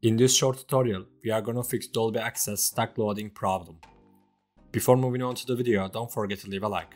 In this short tutorial, we are gonna fix Dolby Access stack loading problem. Before moving on to the video, don't forget to leave a like.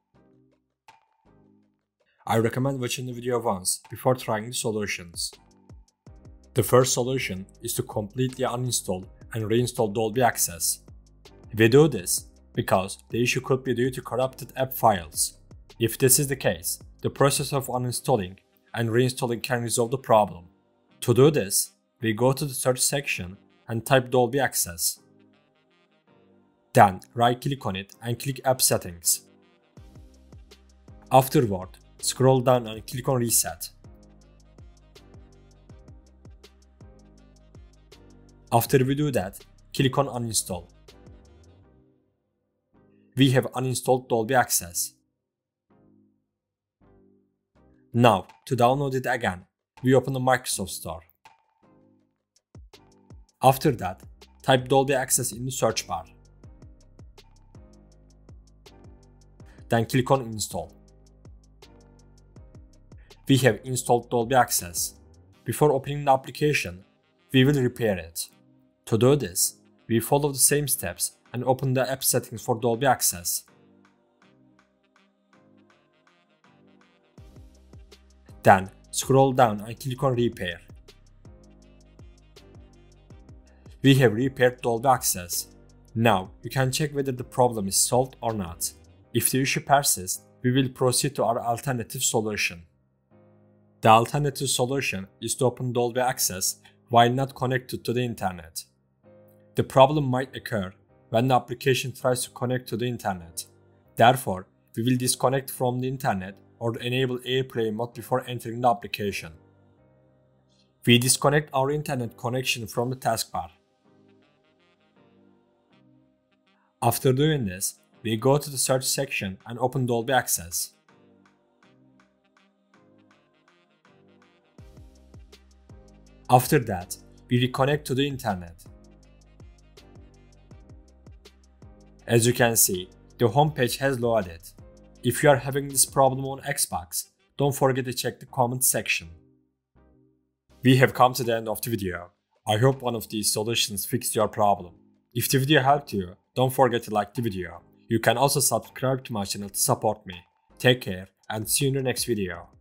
I recommend watching the video once before trying the solutions. The first solution is to completely uninstall and reinstall Dolby Access. We do this because the issue could be due to corrupted app files. If this is the case, the process of uninstalling and reinstalling can resolve the problem. To do this, we go to the search section and type Dolby Access. Then right-click on it and click App Settings. Afterward, scroll down and click on Reset. After we do that, click on Uninstall. We have uninstalled Dolby Access. Now, to download it again, we open the Microsoft Store. After that, type Dolby Access in the search bar. Then click on Install. We have installed Dolby Access. Before opening the application, we will repair it. To do this, we follow the same steps and open the app settings for Dolby Access. Then scroll down and click on Repair. We have repaired Dolby Access. Now you can check whether the problem is solved or not. If the issue persists, we will proceed to our alternative solution. The alternative solution is to open Dolby Access while not connected to the internet. The problem might occur when the application tries to connect to the internet. Therefore, we will disconnect from the internet or enable AirPlay mode before entering the application. We disconnect our internet connection from the taskbar. After doing this, we go to the search section and open Dolby Access. After that, we reconnect to the internet. As you can see, the home page has loaded. If you are having this problem on Xbox, don't forget to check the comment section. We have come to the end of the video. I hope one of these solutions fixed your problem. If the video helped you, don't forget to like the video. You can also subscribe to my channel to support me. Take care and see you in the next video.